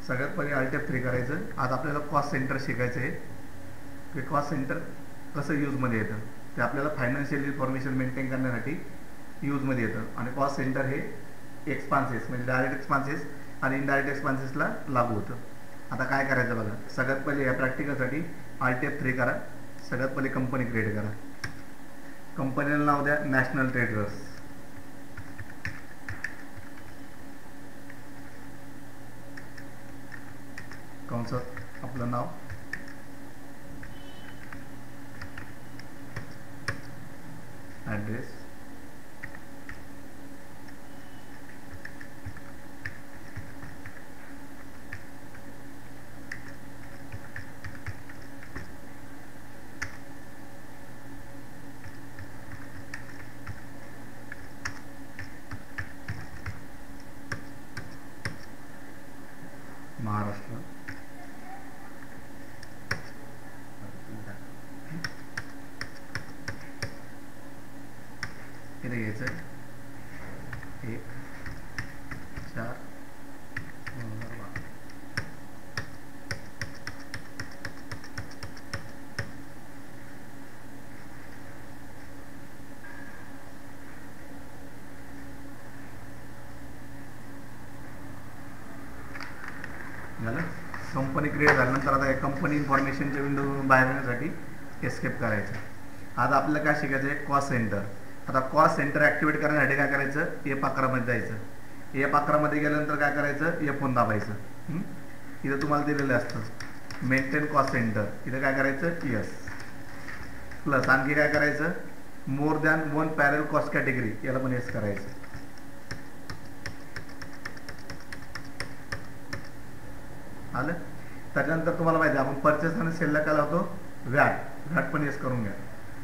सगळ्यात पहिले Alt+F3 करायचं. आज आपल्याला कॉस्ट सेंटर शिकायचं आहे की कॉस्ट सेंटर कसं यूजमध्ये येतं. ते आपल्याला फायनान्शियल इन्फॉर्मेशन मेंटेन करण्यासाठी यूजमध्ये येतं. आणि कॉस्ट सेंटर हे एक्सपान्सेस म्हणजे डायरेक्ट एक्सपान्सेस आणि इनडायरेक्ट एक्सपान्सेसला लागू होतं. आता काय करायचं बघा. सगळ्यात पहिले या प्रॅक्टिकलसाठी Alt+F3 करा. सगळ्यात पहिले कंपनी क्रिएट करा. कंपनीला नाव द्या नॅशनल ट्रेडर्स. कंसात आपलं नाव, ॲड्रेस, महाराष्ट्र. इथे घ्यायचं 1/4/2012. झालं. कंपनी क्रिएट झाल्यानंतर आता कंपनी इन्फॉर्मेशनच्या विंडोवरून बाहेर येण्यासाठी एस्केप करायचं. आज आपल्याला काय शिकायचं आहे कॉस्ट सेंटर. आता कॉस्ट सेंटर ॲक्टिवेट करण्यासाठी काय करायचं F11 मध्ये जायचं. F11 मध्ये गेल्यानंतर काय करायचं F1 दाबायचं. इथं तुम्हाला दिलेलं असतं मेंटेन कॉस्ट सेंटर. इथं काय करायचं यस प्लस आणखी काय करायचं मोर दॅन 1 पॅरल कॉस्ट कॅटेगरी याला पण यस करायचं. आलं. त्याच्यानंतर तुम्हाला माहिती आहे आपण परचेस आणि सेलला काय लावतो व्हॅट पण यस करून घ्या.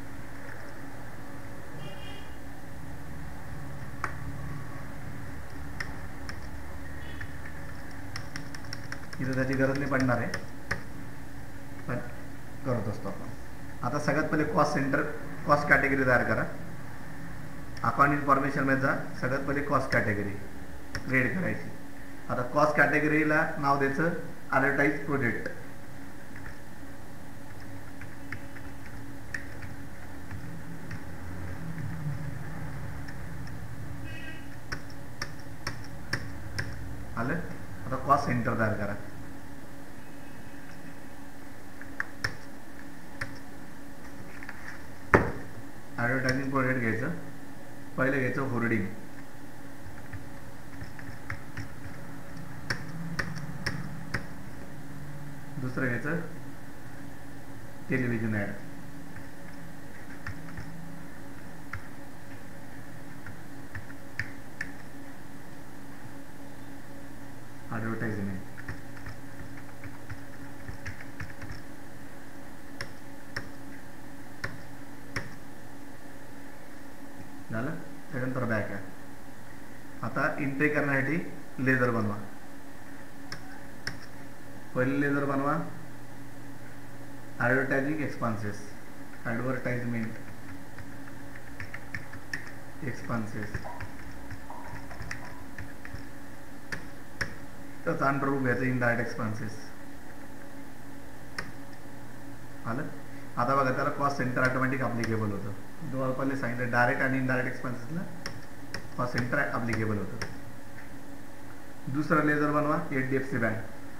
इथं त्याची गरज नाही पडणार आहे पण करत असतो आपण. आता सगळ्यात पहिले कॉस्ट सेंटर कॉस्ट कॅटेगरी तयार करा. अकाउंट इन्फॉर्मेशन मध्ये जा. सगळ्यात पहिले कॉस्ट कॅटेगरी क्रिएट करायची. आता कॉस्ट कॅटेगरीला नाव द्यायचं ॲडव्हर्टाइज प्रोजेक्ट. आलं. आता कॉस्ट सेंटर तयार करा. ॲडव्हर्टायझिंग प्रोजेक्ट घ्यायचं. पहिले घ्यायचं होर्डिंग. दुसरं घ्यायचं टेलिव्हिजन ॲड. ॲडव्हर्टायझिंग झालं. त्याच्यानंतर बॅक आहे. आता एंट्री करण्यासाठी लेजर बनवा. पहिले लेजर बनवा ॲडव्हर्टायझिंग एक्सपान्सेस. ॲडव्हर्टाइजमेंट एक्सपान्सेस. त्याचा अंडर घ्यायचं इनडायरेक्ट एक्सपान्सेस. आलं. आता बघा त्याला कॉस्ट सेंटर ऑटोमॅटिक अप्लिकेबल होतं. तुम्हाला पहिले सांगितलं डायरेक्ट आणि इनडायरेक्ट एक्सपेन्सेसला कॉस्ट सेंटर अप्लिकेबल होतं. दुसरं लेजर बनवा HDFC बँक.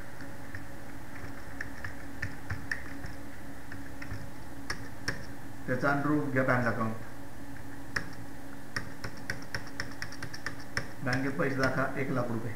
त्याचा अनुरूप घ्या बँक अकाउंट. बँकेत पैसे दाखवा 1 लाख रुपये.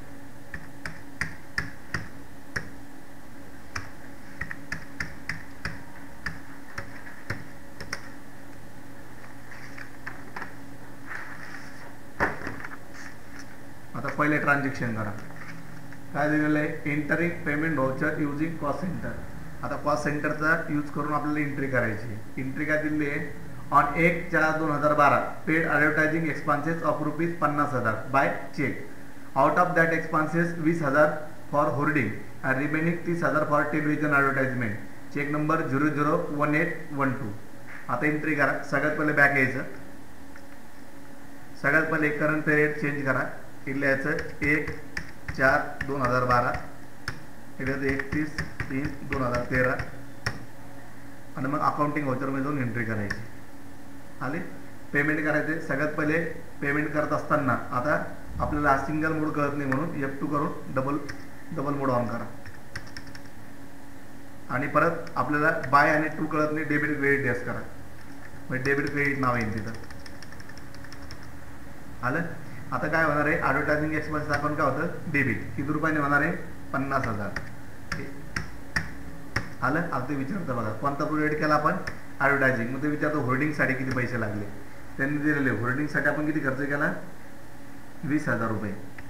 आता पहिले ट्रान्झॅक्शन करा. काय दिलेलं आहे entering payment voucher using cost centre. आता कॉस्ट सेंटरचा यूज करून आपल्याला एंट्री करायची. एंट्री काय दिली आहे on 1/4/2012 paid advertising expenses of ₹50,000 by cheque. Out of that expenses 20,000 for hoarding and remaining 30,000 for television advertisement. Cheque number 001812. आता एंट्री करा. सगळ्यात पहिले बॅक यायचं. सगळ्यात पहिले करंट पिरियड चेंज करा. इथलं यायचं 1/4/2012 इकडे 31/3/2013 आणि मग अकाउंटिंग व्हाउचरमध्ये जाऊन एंट्री करायची. आले. पेमेंट करायचे. सगळ्यात पहिले पेमेंट करत असताना आता आपल्याला सिंगल मोड कळत नाही म्हणून F2 करून डबल मोड ऑन करा. आणि परत आपल्याला बाय आणि टू कळत नाही, डेबिट क्रेडिट यस करा. म्हणजे डेबिट क्रेडिट नाव येईल तिथं. आलं. आता काय होणार आहे, ॲडव्हर्टायझिंग एक्सपेन्स अकाउंट काय होतं, डेबिट. किती रुपयाने होणार आहे, 50,000. आलं. आता ते विचारतं बघा कोणता प्रोजेक्ट केला आपण, ॲडव्हर्टायझिंग. मग ते विचारतो होर्डिंगसाठी किती पैसे लागले. त्यांनी दिलेले होर्डिंगसाठी आपण किती खर्च केला, 20,000 रुपये.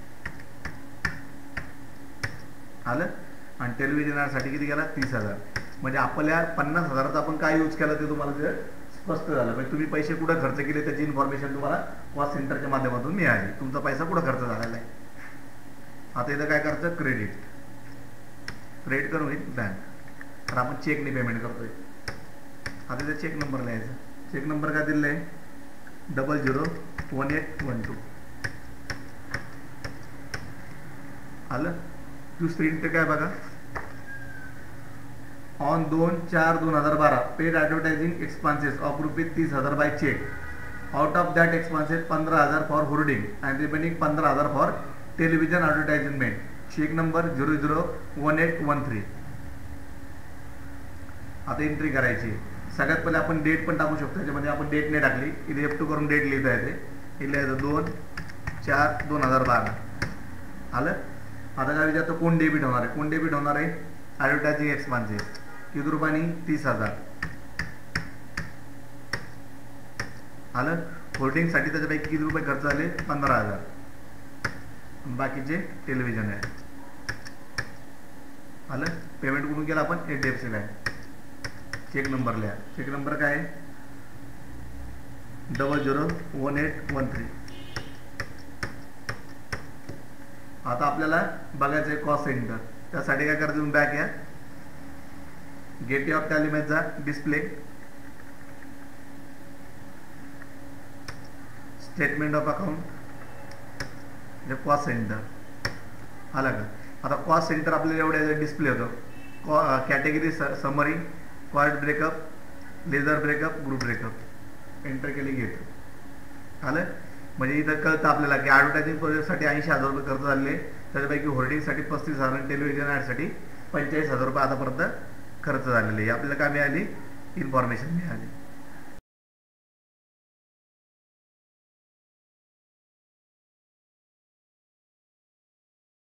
आलं. आणि टेलिव्हिजनसाठी किती केला, 30,000. म्हणजे आपल्या 50,000चा आपण काय यूज केला ते तुम्हाला ते स्पष्ट झालं. म्हणजे तुम्ही पैसे कुठं खर्च केले त्याची इन्फॉर्मेशन तुम्हाला कॉस्ट सेंटरच्या माध्यमातून मिळाली. तुमचा पैसा कुठं खर्च झालेला आहे. आता इथं काय करायचं, क्रेडिट करून होईल बँक. तर आपण चेकने पेमेंट करतोय. आता इथं चेक नंबर लिहायचा. चेक नंबर काय दिलेला आहे, 001812. आलं. दुसरी एंट्री काय बघा, on 2/4/2012 paid advertising expenses of ₹30,000 by cheque. Out of that expenses 15,000 for hoarding and remaining 15,000 for television advertisement. Cheque number 001813. आता एंट्री करायची. सगळ्यात पहिले आपण डेट पण टाकू शकतो. त्याच्यामध्ये आपण डेट नाही टाकली, इथे F2 करून डेट लिहिता येते. हे लिहायचं 2/4/2012. आलं. आता काय विचारतो, कोण डेबिट होणार आहे. कोण डेबिट होणार आहे, ॲडव्हर्टायझिंग एक्सपेन्सेस. किती रुपयानी, 30,000. आलं. होर्डिंगसाठी त्याच्यापैकी किती रुपये खर्च झाले, 15,000. बाकीचे टेलिव्हिजन आहे. आलं. पेमेंट कुठून केलं आपण, HDFC बँक. चेक नंबर लिहा. चेक नंबर काय आहे, 001813. आता आपल्याला बघायचं आहे कॉस्ट सेंटर. त्यासाठी काय करायचं, तुम्ही बॅक या, गेटवे ऑफ टॅलीमॅचा display, statement of account, cost centre. आला का. आता कॉस्ट सेंटर आपल्याला एवढ्या डिस्प्ले होतो. Category summary, cost breakup, ledger breakup, group breakup. Enter केली घेतो. आलं. म्हणजे इथं कळतं आपल्याला की ॲडव्हर्टायझिंग प्रोजेक्टसाठी 80,000 रुपये खर्च झाले. त्याच्यापैकी होर्डिंगसाठी 35,000 आणि टेलिव्हिजन ॲडसाठी 45,000 रुपये आतापर्यंत खर्च झालेले. आपल्याला काय मिळाली, इन्फॉर्मेशन मिळाली.